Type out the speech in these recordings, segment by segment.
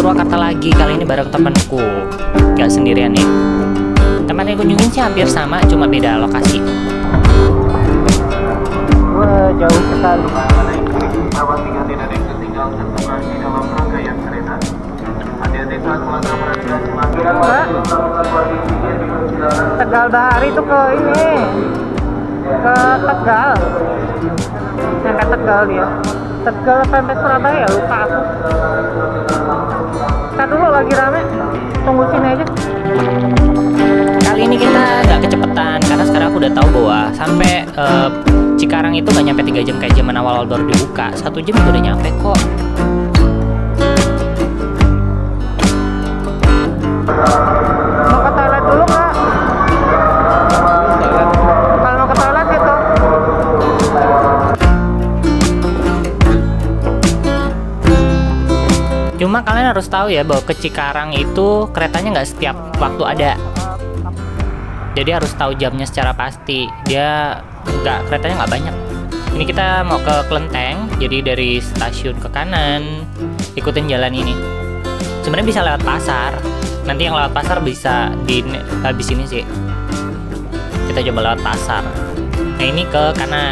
Purwakarta lagi, kali ini bareng temanku. Gak sendirian nih. Tempat yang kunjungin sih hampir sama, cuma beda lokasi. Wah, jauh sekali. Pesawat tinggal tidak ada yang tertinggal tersebar di dalam rangkaian kereta. Hati-hati saat melangkah perhatian Tegal Bahari itu ke ini, ke Tegal, sampai Tegal dia. Tegal sampai Surabaya, lupa aku. Kita dulu lagi rame, tunggu sini aja. Kali ini kita nggak kecepatan karena sekarang aku udah tahu bahwa sampai Cikarang itu nggak nyampe 3 jam kayak zaman awal baru dibuka. 1 jam itu udah nyampe kok. Mau ke toilet dulu nggak? Kalau mau ke toilet gitu. Cuma kalian harus tahu ya bahwa ke Cikarang itu keretanya nggak setiap waktu ada. Jadi harus tahu jamnya secara pasti. Keretanya nggak banyak. Ini kita mau ke Klenteng, jadi dari stasiun ke kanan, ikutin jalan ini. Sebenarnya bisa lewat pasar. Nanti yang lewat pasar bisa di habis ini sih. Kita coba lewat pasar. Nah ini ke kanan.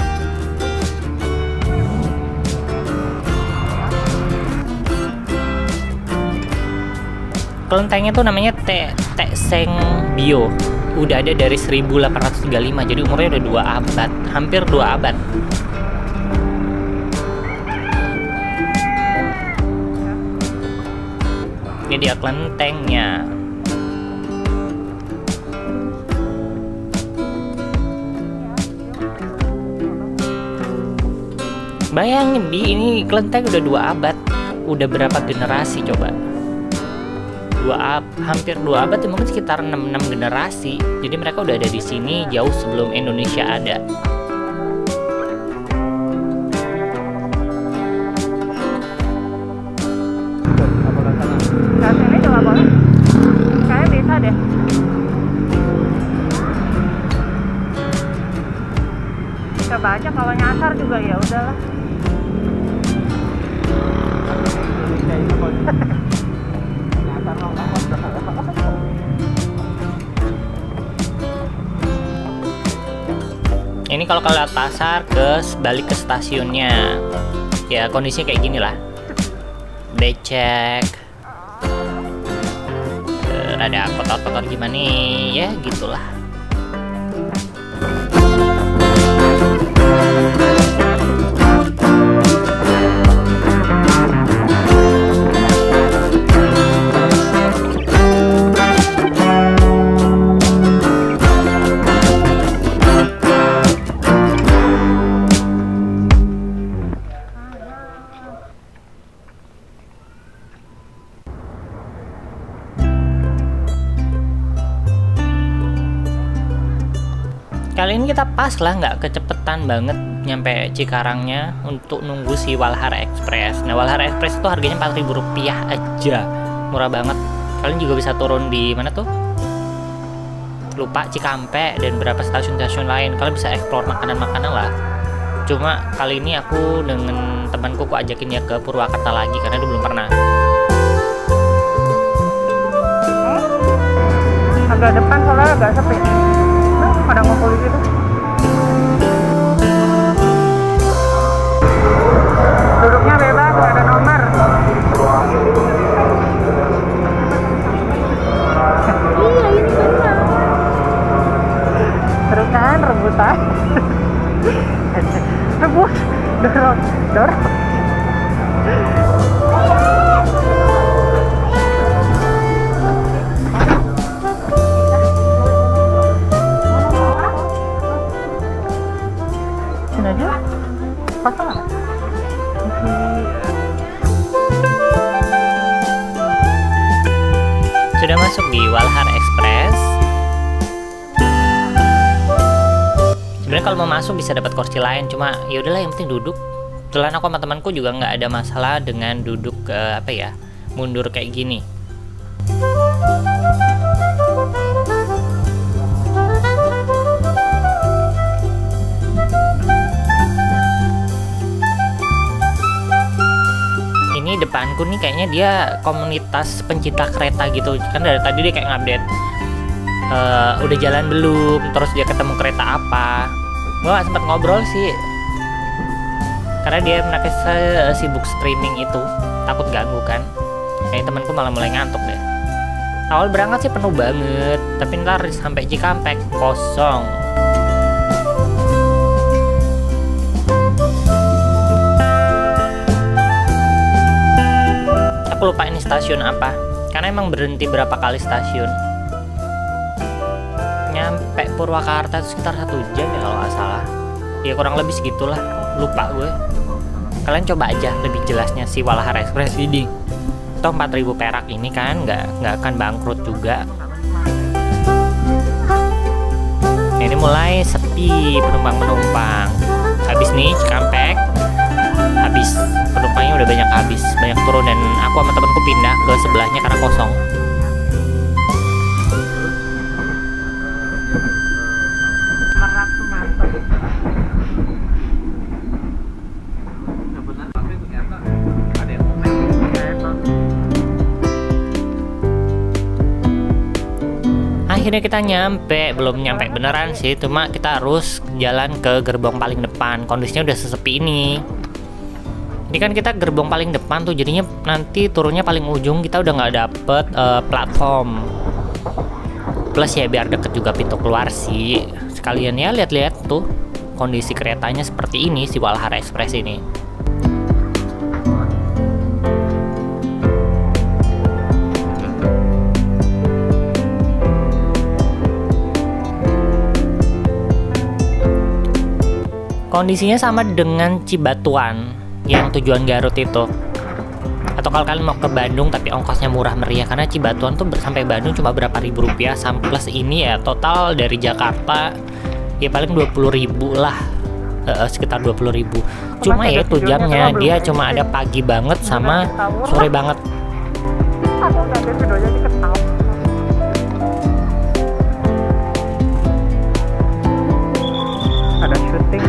Kelentengnya tuh namanya Tekseng Bio. Udah ada dari 1835, jadi umurnya udah 2 abad, hampir 2 abad. Ini dia kelentengnya. Bayangin ini kelenteng udah 2 abad. Udah berapa generasi coba? Hampir 2 abad ya, mungkin sekitar 6 generasi. Jadi mereka udah ada di sini jauh sebelum Indonesia ada. Saat ini coba boleh? Kayaknya bisa deh. Coba aja kalau nyasar juga ya udahlah. Ini kalau lewat pasar balik ke stasiunnya, ya kondisinya kayak gini lah, becek, ada kotor-kotor gimana nih, ya gitulah. Kali ini kita pas lah, nggak kecepetan banget nyampe Cikarangnya untuk nunggu si Walhara Express. Nah Walhara Express itu harganya Rp4.000 aja, murah banget. Kalian juga bisa turun di mana tuh? Lupa, Cikampek dan beberapa stasiun-stasiun lain. Kalian bisa explore makanan-makanan lah. Cuma kali ini aku dengan temanku ajakin dia ke Purwakarta lagi karena dia belum pernah. Agak depan soalnya agak sepi. Pada ngumpul di situ. Duduknya bebas, nggak ada nomor. Iya, ini benar. Seru kan rebutan? Rebut, dorong. Pasang sudah masuk di Walhara Express. Sebenarnya kalau mau masuk bisa dapat kursi lain, cuma ya udahlah yang penting duduk. Kebetulan aku sama temanku juga nggak ada masalah dengan duduk mundur kayak gini. Ini depanku temanku nih kayaknya dia komunitas pencinta kereta gitu kan, dari tadi dia kayak ngupdate udah jalan belum, terus dia ketemu kereta apa. Gue gak sempat ngobrol sih karena dia mereka sibuk streaming itu, takut ganggu kan. Kayaknya temanku malah mulai ngantuk deh. Awal berangkat sih penuh banget, tapi ntar sampai Cikampek kosong. Aku lupa ini stasiun apa, karena emang berhenti berapa kali stasiun. Nyampe Purwakarta itu sekitar 1 jam ya kalau nggak salah. Ya kurang lebih segitulah, lupa gue. Kalian coba aja lebih jelasnya si Walahar Express ini. Toh 4.000 perak ini kan nggak akan bangkrut juga. Ini mulai sepi penumpang. Habis nih Cikampek, habis penumpangnya udah banyak turun, dan aku sama temenku pindah ke sebelahnya karena kosong. Merak tuh mantap. Akhirnya kita belum nyampe beneran sih, cuma kita harus jalan ke gerbong paling depan. Kondisinya udah sesepi ini. Ini kan kita gerbong paling depan tuh, jadinya nanti turunnya paling ujung, kita udah nggak dapet platform. Plus ya biar deket juga pintu keluar sih. Sekalian ya lihat-lihat tuh kondisi keretanya seperti ini si Walahar Express ini. Kondisinya sama dengan Cibatuan yang tujuan Garut itu. Atau kalau kalian mau ke Bandung tapi ongkosnya murah meriah, karena Cibatuan tuh sampai Bandung cuma berapa ribu rupiah, plus ini ya total dari Jakarta ya paling 20.000 lah, sekitar 20.000. Cuma ya itu jamnya dia cuma ada pagi banget sama sore banget. Aku nggak ada videonya diketahui. Ada syuting.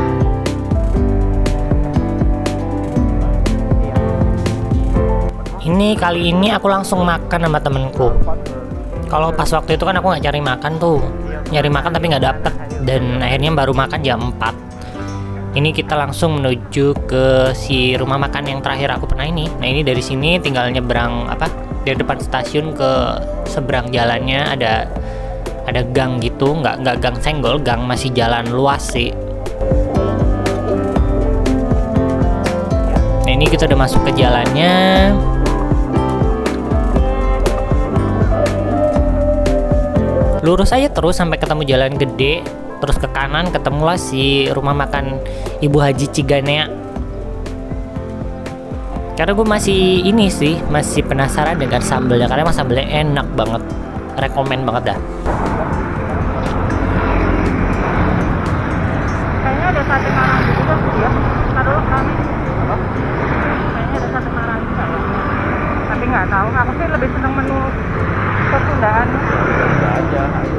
Ini kali ini aku langsung makan sama temenku. Kalau pas waktu itu kan aku nggak cari makan tuh, nyari makan tapi nggak dapet, dan akhirnya baru makan jam 4. Ini kita langsung menuju ke si rumah makan yang terakhir aku pernah ini. Nah ini dari sini tinggal nyebrang dari depan stasiun ke seberang jalannya ada gang gitu, nggak gang senggol, gang masih jalan luas sih. Nah ini kita udah masuk ke jalannya. Lurus aja terus sampai ketemu jalan gede, terus ke kanan ketemulah si rumah makan Ibu Haji Ciganea. Karena gue masih penasaran dengan sambelnya, karena emang sambelnya enak banget, rekomen banget dah. Kayaknya ada sate karang juga sih ya. Taruh kami. Kayaknya ada sate karang juga ya. Tapi nggak tahu. Aku sih lebih seneng menu ketundaan. Aja, ayo.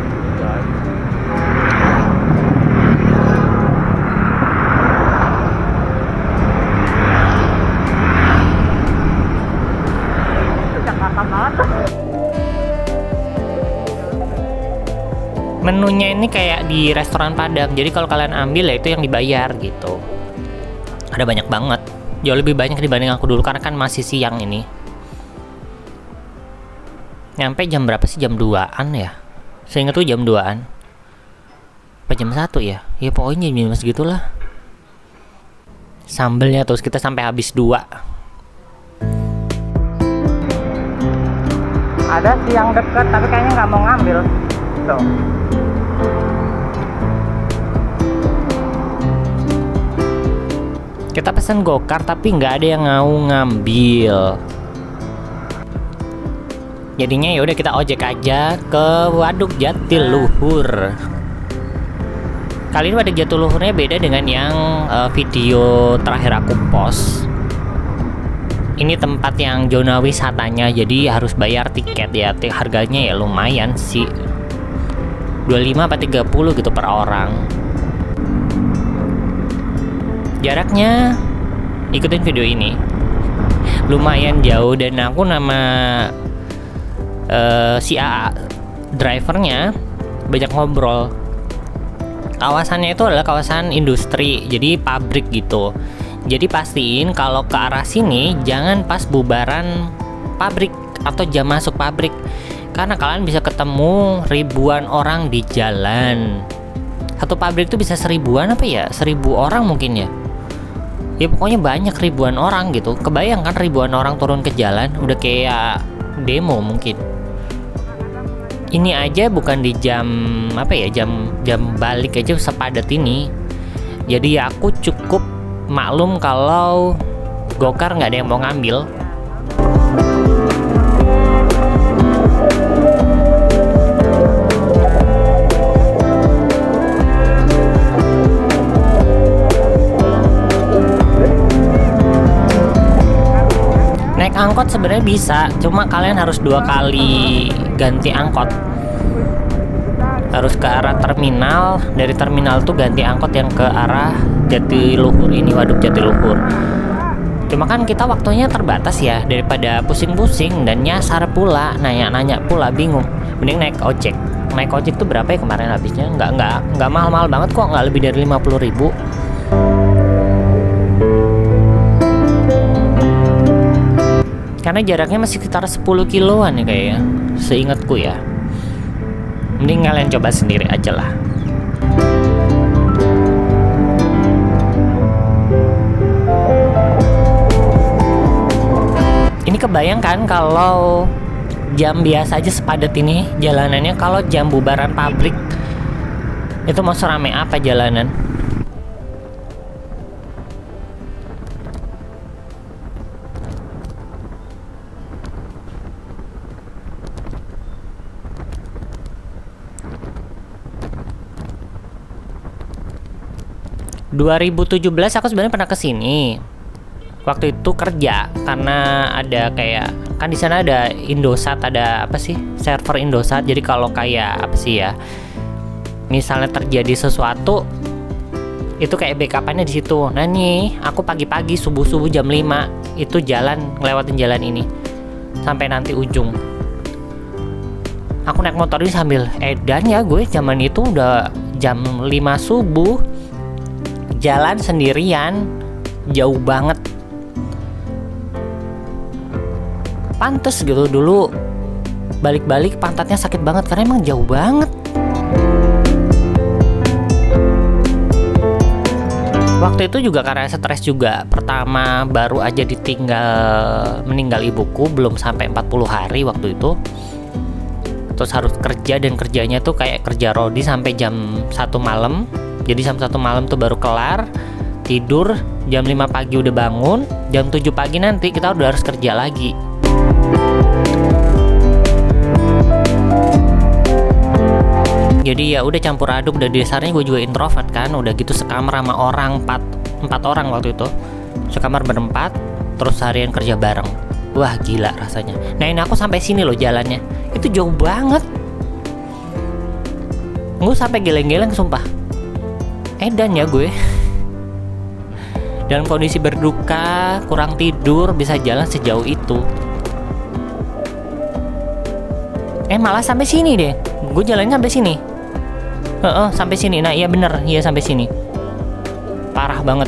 Jakarta banget. Menunya ini kayak di restoran Padang, jadi kalau kalian ambil ya itu yang dibayar gitu. Ada banyak banget, jauh lebih banyak dibanding aku dulu karena kan masih siang ini. Nyampe jam berapa sih? Jam 2-an ya? Saya ingat tuh jam 2-an. Apa jam 1 ya? Ya pokoknya jam segitulah. Sambelnya terus kita sampai habis 2. Ada sih yang deket tapi kayaknya nggak mau ngambil. Tuh. Kita pesen gokar tapi nggak ada yang mau ngambil. Jadinya ya udah kita ojek aja ke Waduk Jatiluhur. Kali ini Waduk Jatiluhurnya beda dengan yang video terakhir aku post. Ini tempat yang zona wisatanya, jadi harus bayar tiket ya. Harganya ya lumayan sih, 25 apa 30 gitu per orang. Jaraknya ikutin video ini. lumayan jauh, dan aku nama si AA drivernya banyak ngobrol. Kawasannya itu adalah kawasan industri, jadi pabrik gitu. Jadi pastiin kalau ke arah sini jangan pas bubaran pabrik atau jam masuk pabrik, karena kalian bisa ketemu ribuan orang di jalan. Satu pabrik itu bisa 1000-an apa ya, 1000 orang mungkin ya. Ya pokoknya banyak, ribuan orang gitu. Kebayang kan ribuan orang turun ke jalan, udah kayak demo mungkin. Ini aja bukan di jam apa ya, jam balik aja sepadat ini. Jadi ya aku cukup maklum kalau gokar nggak ada yang mau ngambil. Naik angkot sebenarnya bisa, cuma kalian harus 2 kali ganti angkot. Harus ke arah terminal, dari terminal tuh ganti angkot yang ke arah Jatiluhur ini, Waduk Jatiluhur. Cuma kan kita waktunya terbatas ya, daripada pusing-pusing dan nyasar pula, nanya-nanya pula, bingung. Mending naik ojek. Naik ojek tuh berapa ya kemarin habisnya? Nggak mahal-mahal banget kok, nggak lebih dari 50.000. Karena jaraknya masih sekitar 10 kiloan ya kayaknya, seingatku ya. Mending kalian coba sendiri aja lah. Ini kebayangkan kalau jam biasa aja sepadat ini jalanannya, kalau jam bubaran pabrik itu mau serame apa jalanan. ...2017 aku sebenarnya pernah kesini. Waktu itu kerja, karena ada kayak, kan di sana ada Indosat, ada apa sih, server Indosat. Jadi kalau kayak apa sih ya, misalnya terjadi sesuatu, itu kayak backupannya di situ. Nah nih, aku pagi-pagi subuh-subuh jam 5 itu ngelewatin jalan ini sampai nanti ujung. Aku naik motor ini sambil edan ya, gue zaman itu udah jam 5 subuh, jalan sendirian, jauh banget. Pantes gitu, dulu balik-balik pantatnya sakit banget karena emang jauh banget. Waktu itu juga karena stres juga. Pertama baru aja meninggal ibuku, belum sampai 40 hari waktu itu. Terus harus kerja, dan kerjanya tuh kayak kerja rodi sampai jam 1 malam. Jadi jam 1 malam tuh baru kelar, tidur, jam 5 pagi udah bangun, jam 7 pagi nanti kita udah harus kerja lagi. Jadi ya udah campur aduk, dan dasarnya gue juga introvert kan, udah gitu sekamar sama orang 4 orang waktu itu, sekamar berempat, terus harian kerja bareng. Wah gila rasanya. Nah ini aku sampai sini loh jalannya, itu jauh banget. Gue sampai geleng-geleng sumpah. Edan ya gue. Dalam kondisi berduka, kurang tidur, bisa jalan sejauh itu. Malah sampai sini deh. Gue jalannya sampai sini. Sampai sini. Nah, iya bener, iya sampai sini. Parah banget.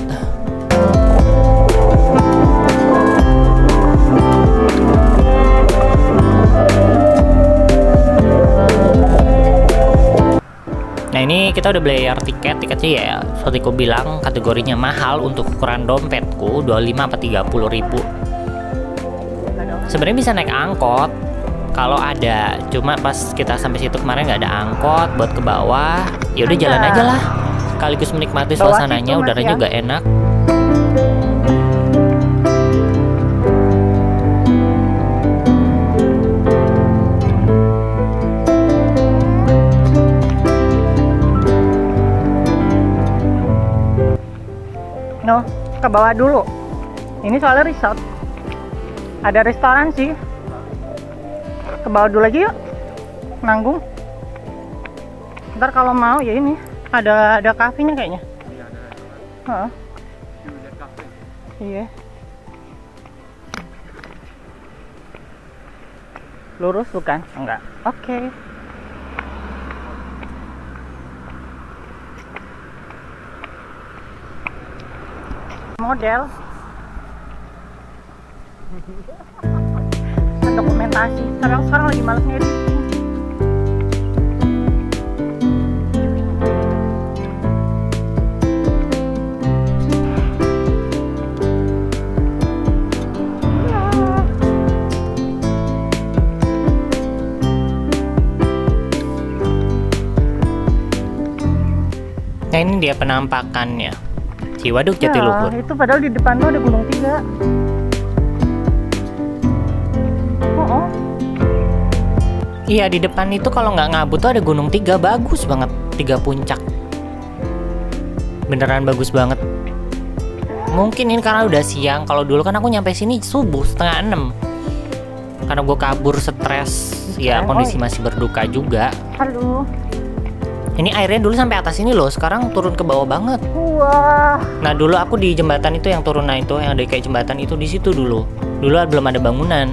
Nah ini kita udah bayar tiketnya ya, seperti aku bilang kategorinya mahal untuk ukuran dompetku, 25 apa 30 ribu. Sebenarnya bisa naik angkot kalau ada, cuma pas kita sampai situ kemarin nggak ada angkot buat ke bawah. Ya udah jalan aja lah, sekaligus menikmati suasananya, udaranya juga enak. No, ke bawah dulu. Ini soalnya resort. Ada restoran sih. Ke bawah dulu lagi yuk. Nanggung. Ntar kalau mau ya ini ada kafenya kayaknya. Iya ada. Iya. Lurus bukan? Enggak. Oke. Model. Dokumentasi. Sekarang lagi males ngedit. Nah ini dia penampakannya. Ciwaduk Jatiluhur. Ya, itu padahal di depan tuh ada Gunung 3. Oh. Iya di depan itu kalau nggak ngabut tuh ada Gunung 3, bagus banget, 3 puncak. Beneran bagus banget. Mungkin ini karena udah siang. Kalau dulu kan aku nyampe sini subuh 5:30. Karena gue kabur stres. Ya kondisi masih berduka juga. Halo. Ini airnya dulu sampai atas ini loh, sekarang turun ke bawah banget. Wah. Nah dulu aku di jembatan itu yang turun, nah itu yang ada kayak jembatan itu di situ dulu. Dulu belum ada bangunan.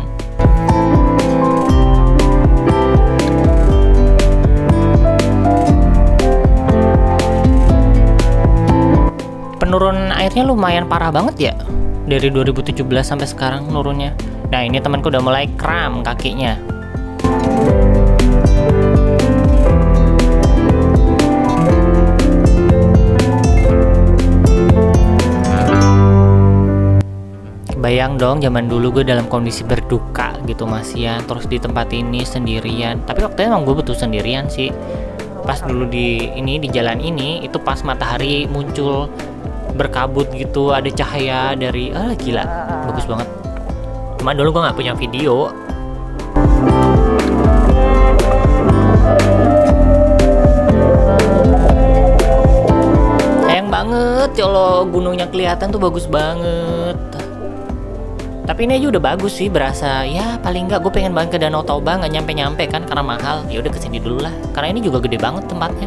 Penurunan airnya lumayan parah banget ya. Dari 2017 sampai sekarang nurunnya. Nah ini temanku udah mulai kram kakinya. Bayang dong zaman dulu gue dalam kondisi berduka gitu Mas ya, terus di tempat ini sendirian. Tapi waktu itu emang gue betul sendirian sih. Pas dulu di jalan ini itu pas matahari muncul berkabut gitu, ada cahaya dari gila, bagus banget. Cuma dulu gue nggak punya video. Sayang banget kalau gunungnya kelihatan tuh bagus banget. Tapi ini aja udah bagus sih, berasa ya paling nggak gue pengen banget ke Danau Toba, nggak nyampe kan karena mahal. Ya udah kesini dulu lah, karena ini juga gede banget tempatnya.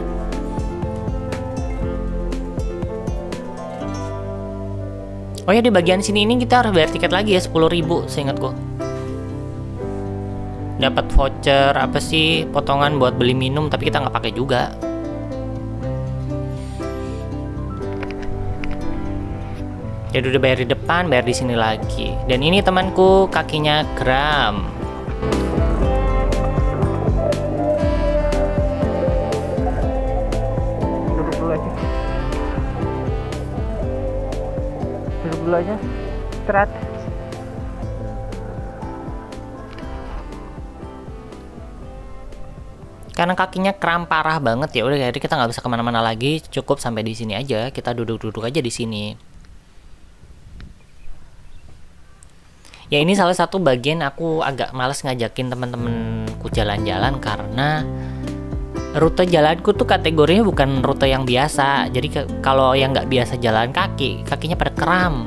Oh ya di bagian sini ini kita harus bayar tiket lagi ya 10.000 seingat gue. Dapat voucher apa sih potongan buat beli minum tapi kita nggak pakai juga. Jadi udah bayar di depan, bayar di sini lagi. Dan ini temanku kakinya kram. Duduk dulu aja. Duduk dulu aja. Istirahat. Karena kakinya kram parah banget ya udah, jadi kita nggak bisa kemana-mana lagi. Cukup sampai di sini aja. Kita duduk-duduk aja di sini. Ya ini salah satu bagian aku agak males ngajakin teman-temanku jalan-jalan karena rute jalanku tuh kategorinya bukan rute yang biasa. Jadi kalau yang nggak biasa jalan kaki, kakinya pada kram.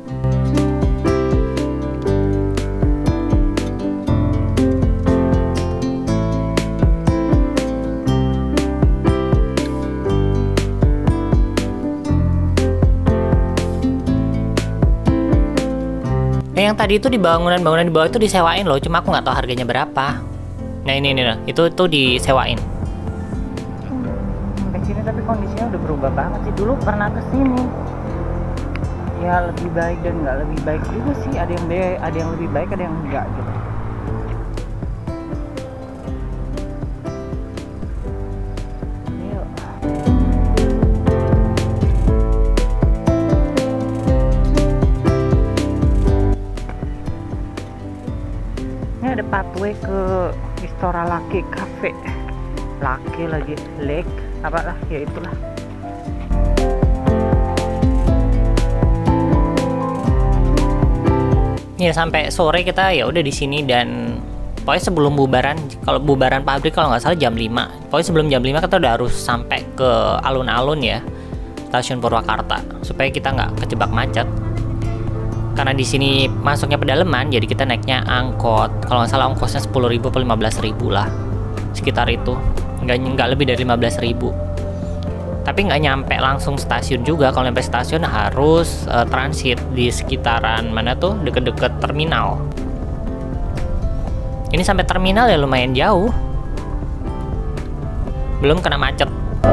Yang tadi itu di bangunan-bangunan di bawah itu disewain loh, cuma aku nggak tahu harganya berapa. Nah ini nih, itu disewain. Sampai sini tapi kondisinya udah berubah banget sih. Dulu pernah kesini. Ya lebih baik dan nggak lebih baik juga sih. Ada yang lebih baik, ada yang enggak gitu. Ada pathway ke Istora Lake Cafe. Lake lagi, lake apalah ya itulah. Ya sampai sore kita ya udah di sini dan pokoknya sebelum bubaran, kalau bubaran pabrik kalau nggak salah jam 5. Pokoknya sebelum jam 5 kita udah harus sampai ke alun-alun ya, stasiun Purwakarta supaya kita nggak kejebak macet. Karena di sini masuknya pedalaman, jadi kita naiknya angkot. Kalau nggak salah ongkosnya 10.000 atau 15.000 lah, sekitar itu. Nggak lebih dari 15.000. Tapi nggak nyampe langsung stasiun juga. Kalau nyampe stasiun harus transit di sekitaran mana tuh, deket-deket terminal. Ini sampai terminal ya lumayan jauh. Belum kena macet.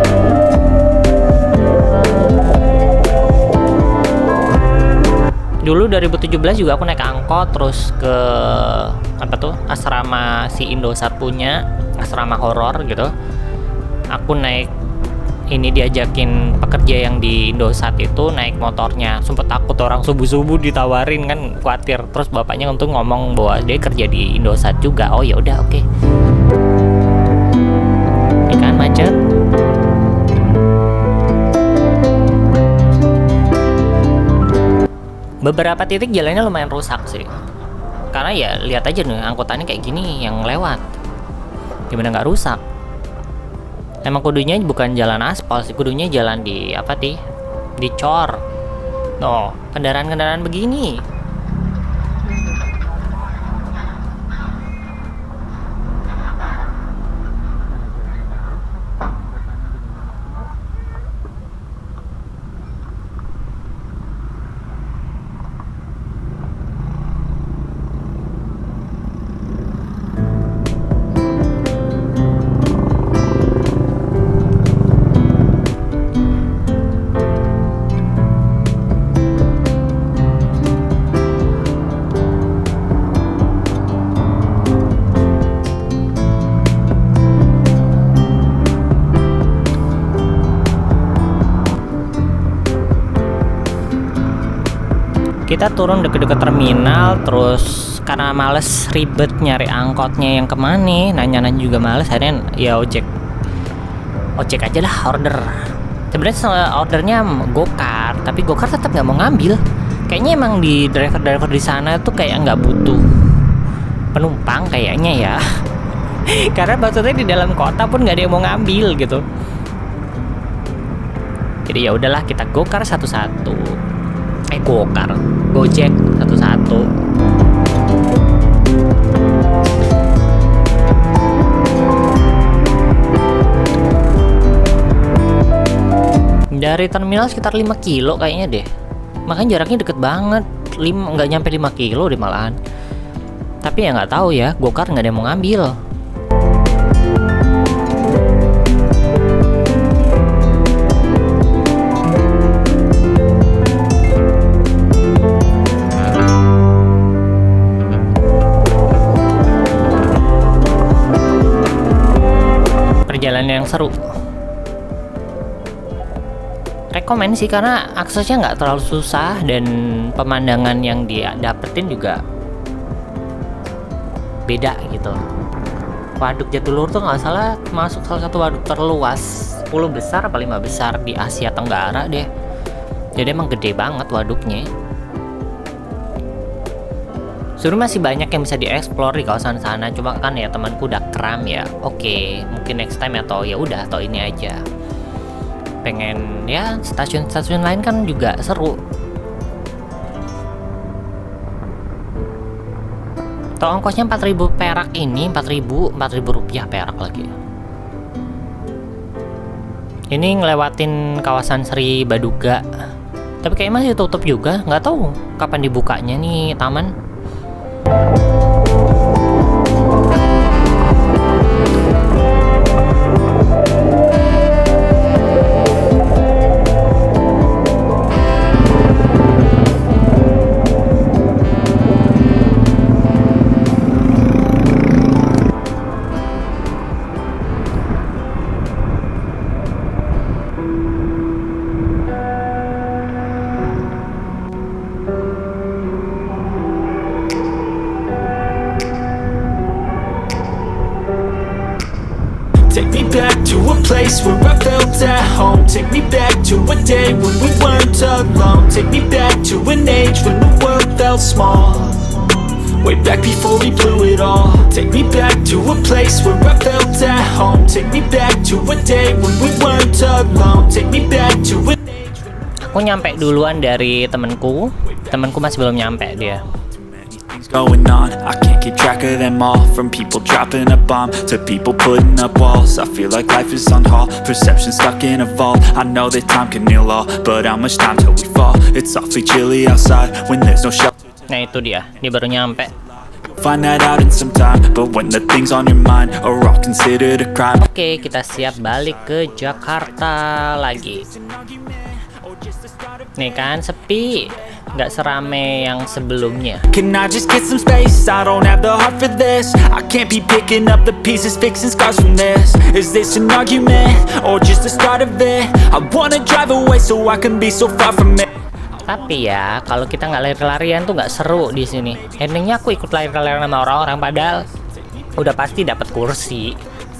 Dulu 2017 juga aku naik angkot terus ke apa tuh asrama si Indosat punya, asrama horor gitu. Aku naik ini, diajakin pekerja yang di Indosat itu naik motornya. Sempet takut, orang subuh-subuh ditawarin kan, khawatir. Terus bapaknya untung ngomong bahwa dia kerja di Indosat juga. Oh ya udah, oke. Ini kan macet. Beberapa titik jalannya lumayan rusak sih. Karena ya lihat aja nih angkutannya kayak gini yang lewat. Gimana nggak rusak? Emang kudunya bukan jalan aspal sih, kudunya jalan di apa sih? Dicor. No, kendaraan-kendaraan begini. Kita turun deket-deket terminal, terus karena males ribet nyari angkotnya yang kemana, nanya-nanya juga males, akhirnya ya ojek aja lah, order. Sebenarnya ordernya gokar, tapi gokar tetap nggak mau ngambil. Kayaknya emang di driver di sana tuh kayak nggak butuh penumpang kayaknya ya. Karena maksudnya di dalam kota pun nggak ada yang mau ngambil gitu. Jadi ya udahlah, kita gokar satu-satu. Gojek satu-satu. Dari terminal sekitar 5 kilo kayaknya deh. Makanya jaraknya deket banget. Nggak nyampe 5 kilo deh malahan. Tapi ya nggak tahu ya, gokar nggak ada yang mau ngambil. Perjalanan yang seru. Rekomen sih karena aksesnya nggak terlalu susah dan pemandangan yang dia dapetin juga beda gitu. Waduk Jatiluhur tuh nggak salah masuk salah satu waduk terluas 10 besar apa 5 besar di Asia Tenggara deh. Jadi emang gede banget waduknya. Sebenarnya masih banyak yang bisa dieksplor di kawasan sana, cuma kan ya temanku udah kram ya. Oke, mungkin next time atau ya udah atau ini aja. Pengen ya stasiun-stasiun lain kan juga seru. Tol ongkosnya 4.000 perak ini, 4.000 rupiah perak lagi. Ini ngelewatin kawasan Sri Baduga. Tapi kayaknya masih tutup juga, nggak tahu kapan dibukanya nih taman. Place where I felt at home. Take me back to a day when we weren't alone. Take me back to an age when the world felt small. Way back before we blew it all. Take me back to a place where I felt at home. Take me back to a day when we weren't alone. Take me back to an age. Aku nyampe duluan dari temenku masih belum nyampe dia. Going on, I can't keep track of them all. From people dropping a bomb to people putting up walls. I feel like life is on hold, perception stuck in a vault. I know that time can heal all, but how much time till we fall? It's awfully chilly outside when there's no shelter. Nah itu dia baru nyampe. Find that out in some time, but when the things on your mind are all considered a crime. Oke, kita siap balik ke Jakarta lagi. Nih kan sepi, nggak serame yang sebelumnya. Can I just get some space? I don't have the heart for this. I can't be picking up the pieces, fixing scars from this. Is this an argument or just the start of it? I wanna drive away so I can be so far from it. Tapi ya, kalau kita nggak lari-larian tuh nggak seru di sini. Endingnya aku ikut lari-larian sama orang-orang, padahal udah pasti dapat kursi.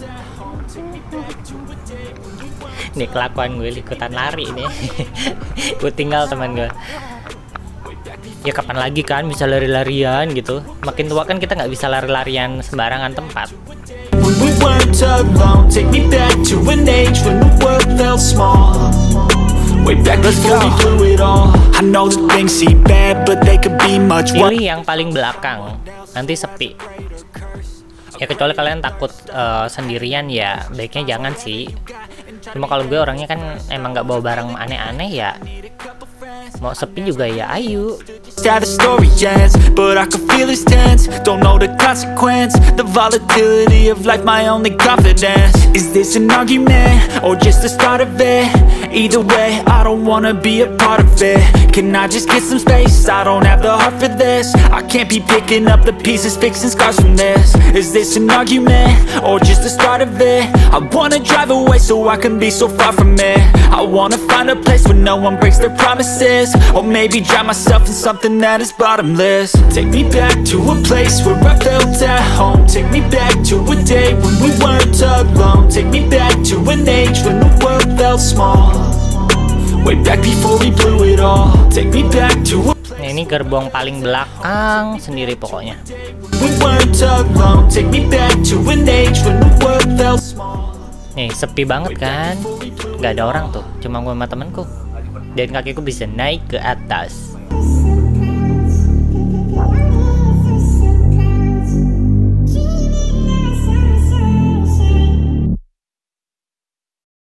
Nih kelakuan gue ikutan lari nih. Gue tinggal teman gue. Ya kapan lagi kan bisa lari-larian gitu. Makin tua kan kita nggak bisa lari-larian sembarangan tempat. When we weren't alone, take me back to an age when the world felt small. Way back before we blew it all. I know that things seem bad, but they could be much worse. Pilih yang paling belakang, nanti sepi. Ya kecuali kalian takut sendirian ya, baiknya jangan sih. Cuma kalau gue orangnya kan emang nggak bawa barang aneh-aneh ya. Mau sepi juga ya ayo. How the story ends, but I can feel it's tense. Don't know the consequence. The volatility of life, my only confidence. Is this an argument or just the start of it? Either way, I don't wanna be a part of it. Can I just get some space? I don't have the heart for this. I can't be picking up the pieces, fixing scars from this. Is this an argument or just the start of it? I wanna drive away so I can be so far from it. I wanna find a place where no one breaks their promises, or maybe drown myself in something that is bottomless. Take me back to a place where I felt at home. Take me back to a day when we weren't alone. Take me back to an age when the world felt small. Way back before we blew it all. Take me back to a Nah, ini gerbong paling belakang sendiri pokoknya. we weren't alone. Take me back to an age when the world felt small. Nih sepi banget kan, nggak ada orang tuh, cuma gue sama temenku. Dan kakiku bisa naik ke atas.